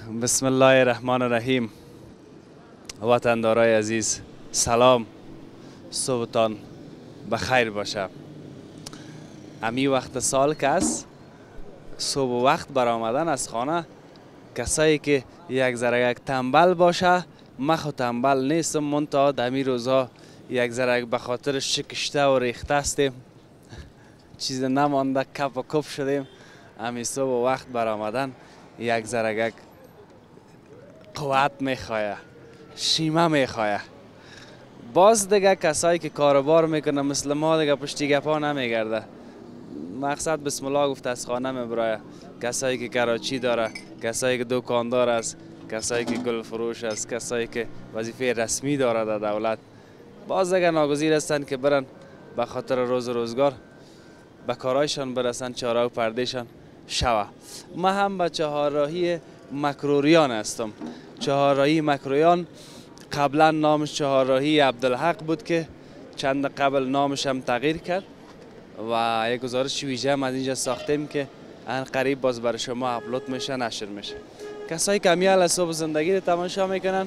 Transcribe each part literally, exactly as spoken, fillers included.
بسم الله الرحمن الرحیم. وطندارای عزیز سلام، صبحتان بخیر باشه. امی وقت سال که است، صبح وقت برآمدن از خانه، کسایی که یک ذره یک تنبل باشه، من خود تنبل نیستم، منتها دمی روزها یک ذره به خاطر شکشته و ریخته هستیم، چیز نمانده، کپ و کپ شدیم. امی صبح وقت برآمدن یک ذره یک قوت میخواه، شیمه میخواه. باز دیگه کسایی که کاروبار میکنه مثل ما دیگه پشتی گپا نمیگرده. مقصد بسم الله گفت از خانه میبرای. کسایی که کراچی داره، کسایی که دکاندار است، کسایی که گل فروش است، کسایی که وظیفه رسمی داره در دولت، باز دیگه ناگزیر هستن که برن به خاطر روز روزگار به کارایشان برسن، چاره و پردهشان شوه. ما هم به چهارراهی مکروریان هستم. چهارراهی مکروریان قبلا نامش چهارراهی عبدالحق بود که چند قبل نامش هم تغییر کرد و یک گزارش ویژه هم از اینجا ساختیم که ان قریب باز برای شما اپلود میشه، نشر میشه. کسایی که میال صبح زندگی رو تماشا میکنن،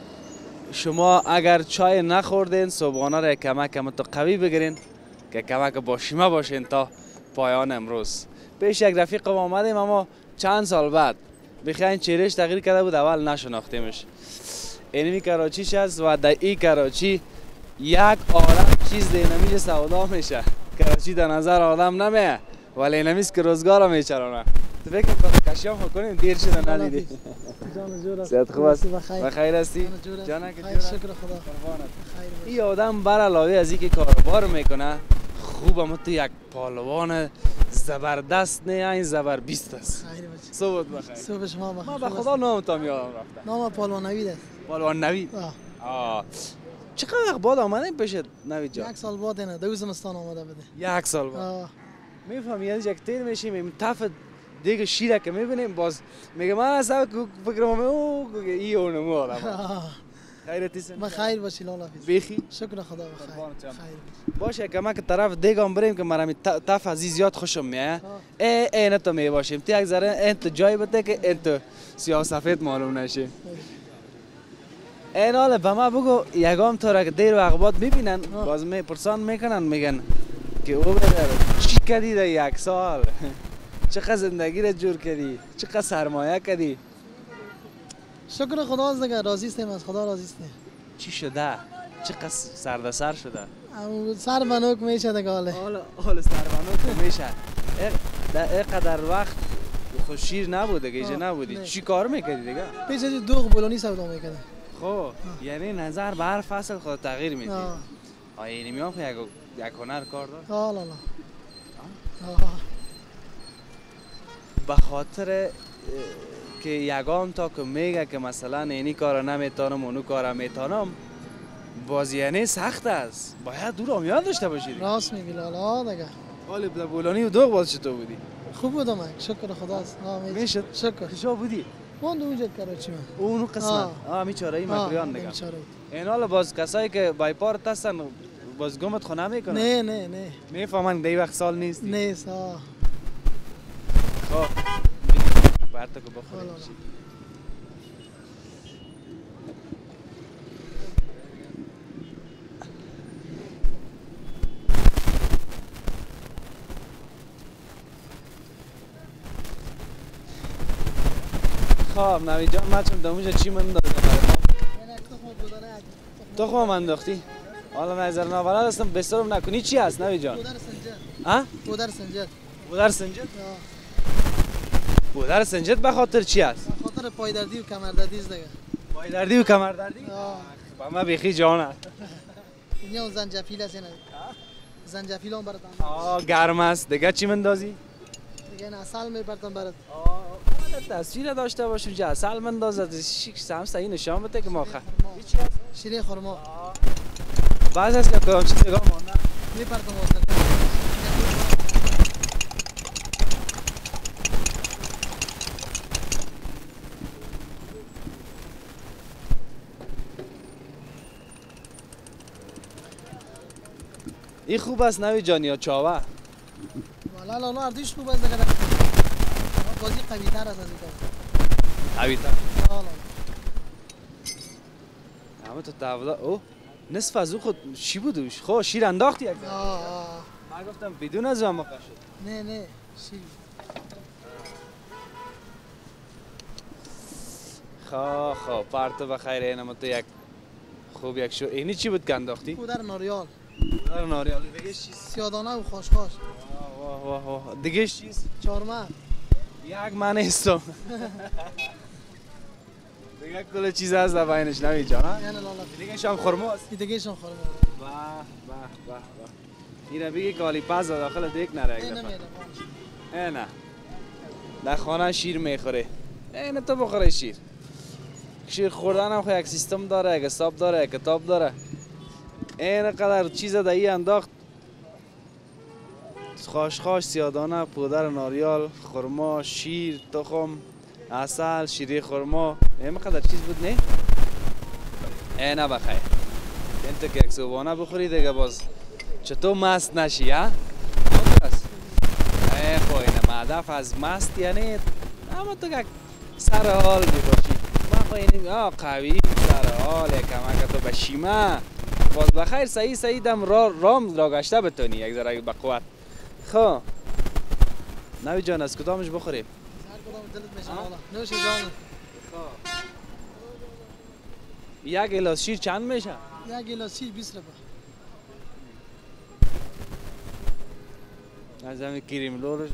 شما اگر چای نخوردین صبحانه را کمک کم تو قوی بگیرین که کمک با شیمه باشین تا پایان امروز. پیش یک رفیق آمدیم اما چند سال بعد بخواین چهرهش تغییر کرده بود، اول نشناختیمش. اینمی کراچیش است و در این کراچی یک عالم چیز دینمیش سودا میشه. کراچی در نظر آدم نمیه ولی اینمیست که روزگار رو میچرانه. تو فکر کنم کشیام کنیم دیر شده ندیدی. صحت خوب است؟ بخیر هستی؟ جانه که جوره؟ شکر خدا. این آدم بر علاوه از اینکه کاروبار میکنه، خوب هم تو یک پالوان زبردست نه، این زبر بیست است. صبحت بخیر. صبح شما بخیر. ما به خدا نامتان یادم رفته. نام پالوان نوید است. پالوان نوید؟ آه. آه. چقدر وقت بعد آمدین پیشت نوید جان؟ یک سال بعد اینه، دو زمستان آمده بده. یک سال بعد. آه. میفهمی یعنی یک تیر میشیم این تف دیگه شیره که میبینیم باز میگه من اصلا فکرم او ای اونمو آدم. خیرتی سن؟ بخیر باشی لالا حافظ. بیخی؟ شکر خدا بخیر. خیر باشه که ما که طرف دیگم بریم که مرا می تف از زیاد خوشم میاد. ای ای نه تو می باشیم. تی یک ذره انت جای بده که انت سیاه سفید معلوم نشه. این حالا به ما بگو یگام تو را که دیر وقت بعد میبینن باز می پرسان میکنن میگن که او بدر چی کردی در یک سال؟ چقدر زندگی را جور کردی؟ چقدر سرمایه کردی؟ شکر خدا از دیگه راضی هستیم، از خدا راضی هستیم. چی شده؟ چقدر سردسر شده؟ سر بنوک میشه دیگه حاله. حالا حالا سر بنوک میشه. در اینقدر وقت خود شیر نبود دیگه، ایجا نبودی. چی کار میکردی دیگه؟ پیش از دوغ بولونی سودا میکردی. خب یعنی نظر به هر فصل خود تغییر میدی. آه اینی میام که یک هنر کار داشت؟ آه لالا. به خاطر که یگام تا که میگه که مثلا اینی کار نمیتونم اونو کار میتونم، باز یعنی سخت است، باید دور آمیاد داشته باشید. راست میگی لالا دیگه. حالی در بولانی و دوغ باز چطور بودی؟ خوب بودم من، شکر خداست. میشد؟ شکر. کجا بودی؟ من اونجا کراچی من. اونو قسمت؟ آه میچاره این مکریان دیگه. این حالا باز کسایی که بایپارت هستن باز گمت خونه میکنن؟ نه نه نه. میفهمن دی وقت سال نیست؟ نیست آه. خب بعد تو که بخوریم چی؟ خب نوید جان من چون دموجه چی من دادم برای ما؟ تخم من انداختی؟ حالا نظر ناولد هستم بسترم نکنی چی هست نوید جان؟ بودر سنجد. ها؟ بودر سنجد. بودر سنجد؟ بودر سنجد به خاطر چی هست؟ به خاطر پایدردی و کمردردی است دیگه. پایدردی و کمردردی؟ آه. با ما بیخی جانه. اینجا زنجفیل است اینه. زنجفیل هم برات. آه گرم است. دیگه چی مندازی؟ دیگه عسل میپرتم برات. آه تصویر داشته باشم چه عسل مندازد شیک سم صحیح نشان بده که ما خ. چی هست؟ شیرین خرما. بعض از که کدام چیز دیگه مونده. میپرتم واسه. این خوب است نوید جان یا چاوه؟ والا لالا اردیش خوب است دیگه. بازی قوی تر است از این. اویتا حالا اما تو تابدا او نصف از او خود چی بود؟ خب شیر انداختی یک ذره. آه آه من گفتم بدون از هم شد. نه نه شیر خب خب پارتو بخیر اینم تو یک خوب یک شو اینی چی بود که انداختی؟ پودر ناریال در ناریال دیگه چیز سیادانه و خوشخاش واه واه واه دیگه چیز چارمغ یک من نیستم دیگه کل چیز هست در بینش نمی جانا یعنی لالا دیگه شام خرما است این دیگه شون خورم به به به به اینه بگی کالی پاز داخل دیگ نره یک این دفعه نمیدم اه نه در خانه شیر میخوره اینه تو بخوره شیر شیر خوردن هم خو یک سیستم داره یک حساب داره یک کتاب داره این قدر چیز دایی انداخت خاشخاش سیادانه پودر ناریال خرما شیر تخم عسل شیری خرما این قدر چیز بود نه اینه بخیر این تو که یک صبحانه بخوری دیگه باز چطور مست نشی ها ای خو اینه مدف از مست یعنی اما تو که سر حال می باشی من خو اینه آه قوی سر حال یک کمک تو به شیمه باز بخیر صحیح صحیح دم را رام را گشته بتونی یک ذره به قوت خب نوی جان از کدامش بخوریم هر کدام دلت میشه حالا نوش جان یک گلاس شیر چند میشه یک گلاس شیر بیست روپیه از همین کریم لورش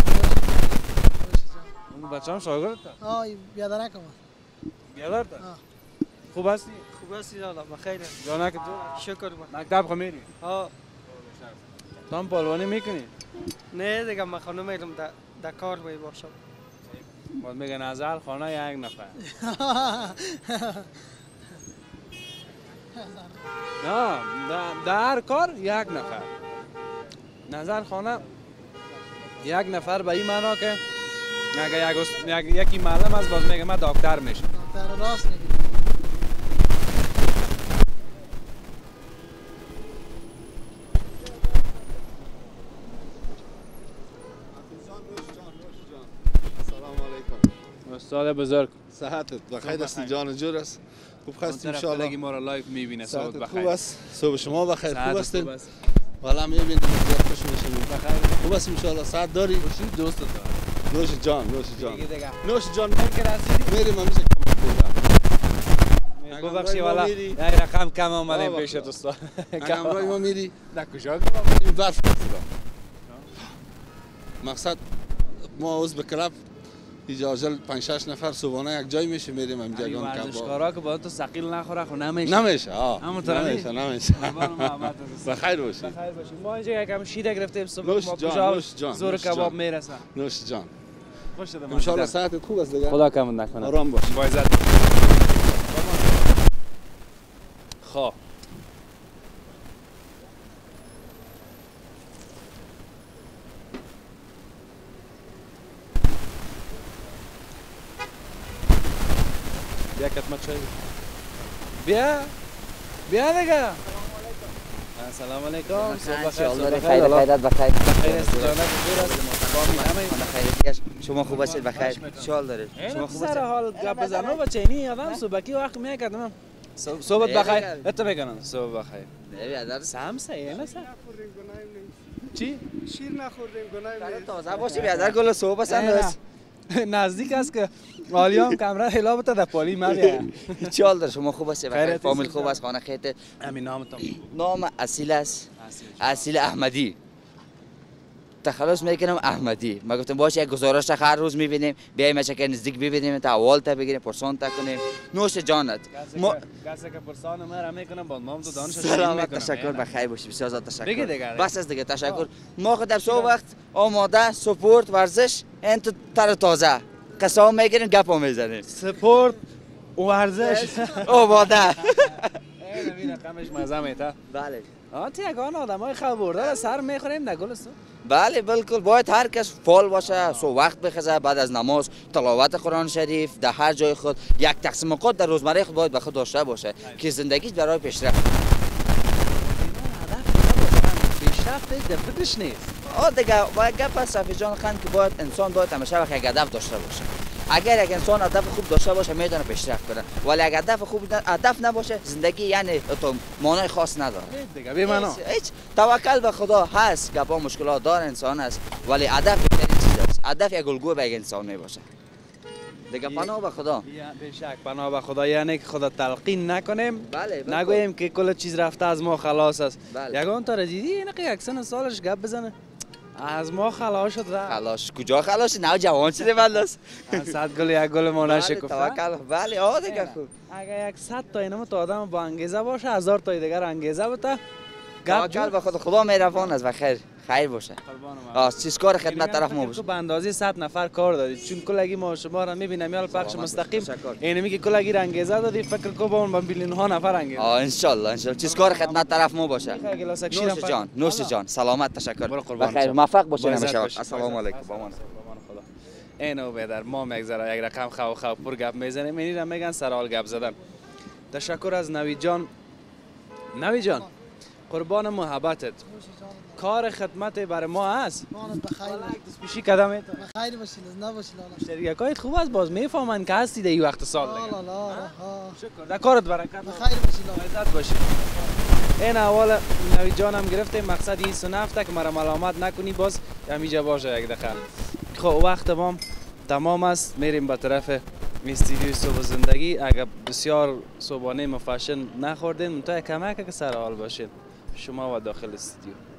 اون بچه هم شاگرد تا آه بیادرک هم بیادر تا آه. خوب هستی خوب هستی لالا بخیر جانه که تو شکر من مکتب خو میری ها تو هم پالوانی میکنی نه دیگه من خانم میرم در کار می باشم باید میگه نظر خانه یک نفر نه در- در کار یک نفر نظر خانه یک نفر به این معنا که اگه یک اس- یک- یکی معلم است باز میگه من دکتر میشم دکتر راست میگی سلام علیکم. استاد بزرگ صحتت بخیر است جان جور است. خوب هستی ان ان شاء الله. ما را لایف میبینه صحبت صحتت بخیر خوب است. صبح شما بخیر. خوب صحت هستین؟ خوب است. والا میبینیم زیاد خوش میشیم. بخیر خوب است ان شاء الله. صحت داری؟ خوشی دوست دار نوش جان نوش جان. دیگه دیگه نوش جان. که رسیدی میریم همیشه کم خورده. ببخشی ما والا میری؟ یک رقم کم آمدیم آه، پیش بخدا. استاد اگه همراه ما میری در کجا این برف خدا. مقصد ما عضو کلاب اجازه پنج شش نفر صبحانه یک جای میشه میریم همینجا این گان کباب. ورزشکارا که با تو ثقیل نخوره خو نمیشه نمیشه آه. همونطور نمیشه نمیشه. قربان محمد رسول. بخیر باشی. بخیر باشی ما اینجا یکم شیر گرفتیم صبح نوش ما جان، کجا نوش جان، زور نوش کباب جان. میرسه نوش جان. خوش شده ان شاء الله صحتت خوب است دیگه. خدا کم نکنه آرام باش. با عزت خب بیا کتمت چای بیا بیا دیگه سلام علیکم صبح بخیر صبح بخیر خیر خیرت بخیر خیر است جانب خیر است با همه خیرت شما خوب هستید بخیر شال دارید شما شما خوب سر هستید حال گپ بزنم با چینی آدم صبحی وقت میکردم صبح بخیر ات بگنم صبح بخیر برادر سام سه نه سر چی شیر نخوردیم گناه تازه باشی برادر گل صبح هستن نه. نزدیک است که آلیام کمره هلا بتا در پالی ما بیا چال دار شما خوب هستید بخیر خیرت فامیل است. خوب است خانه خیرت همین نامتون نام اصیل است اصیل احمدی تخلص میکنم احمدی ما گفتم باشه یک گزارش تا هر روز میبینیم بیایم چه که نزدیک ببینیم تا اول تا بگیریم پرسان تا کنیم نوش جانت ما کسی که پرسان ما را میکنم با نام تو دانش سلامت تشکر بخیر باشی بسیار زیاد بگی تشکر دیگه. بس از دیگه تشکر ما خود در صبح وقت آماده سپورت ورزش انت تر تازه قصه میگیریم گپ میزنیم سپورت ورزش آماده این ببین رقمش مزه میته بله آه تی یگان آدمای خواب برده را سر میخوریم در گلستو بله بالکل باید هر کس فعال باشه سو وقت بخزه بعد از نماز تلاوت قرآن شریف در هر جای خود یک تقسیم اوقات در روزمره خود باید به خود داشته باشه که زندگیش برای پیشرفت پیشرفت در فکرش نیست آه دیگه باید گپ از صفی جان خان که باید انسان باید همیشه وقت یک هدف داشته باشه اگر یک انسان هدف خوب داشته باشه میتونه پیشرفت کنه، ولی اگر هدف خوب هدف نباشه زندگی یعنی تو معنای خاص نداره دیگه بی معنا. هیچ توکل به خدا هست، گپا مشکلات دار انسان است، ولی هدف بهترین چیز است. هدف یک الگو به یک انسان میباشه دیگه. پناه به خدا. بیشک پناه به خدا، یعنی که خدا تلقین نکنیم، بله بله. نگوییم که کل چیز رفته از ما خلاص است. بله. یگان تا دیدی اینه که یک سن سالش گپ بزنه از ما خلاص شد رفت. خلاص کجا خلاص؟ نه جوان شده بلدست. صد گل یک گل ما نشکفته. توکل بله آه دیگه خوب. اگر یک صد تا اینم تو آدم با انگیزه باشه، هزار تا دیگر انگیزه بده. توکل به خدا، خدا مهربان است و خیر خیر باشه. آه چیز کار خدمت طرف ما باشه. به اندازه صد نفر کار دادی، چون کلگی ما شما را میبینم یال پخش مستقیم اینه میگه کلگی انگیزه دادی، فکر کو با اون میلیون ها نفر انگیزه. آه ان شاء الله ان شاء الله چیز کار خدمت طرف ما باشه. نوش جان نوش جان سلامت تشکر. بخیر موفق باشین همیشه. السلام علیکم. با من اینو بدر ما میگذره یک رقم خو خو پر گپ میزنیم، میرم میگن سرال گپ زدن. تشکر از نوید جان. نوید جان قربان محبتت، کار خدمت برای ما هست. مانت بخیر دست پیشی قدم ایت بخیر باشین، نباشین الله. شریکایت خوب است، باز میفهمن که هستی در این وقت سال لا دیگه. لا لا. شکر در کارت برکت. بخیر باشین الله. عزت باشی. این اول نوید جان هم گرفتیم، مقصد این سنفته که مرا ملامت نکنی، باز همیجا باشه یک دقیقه. خب وقت ما تمام است، میریم به طرف استودیوی صبح زندگی. اگر بسیار صبحانه مفشن نخوردین تا کمک که سر حال باشین شما و داخل استودیو.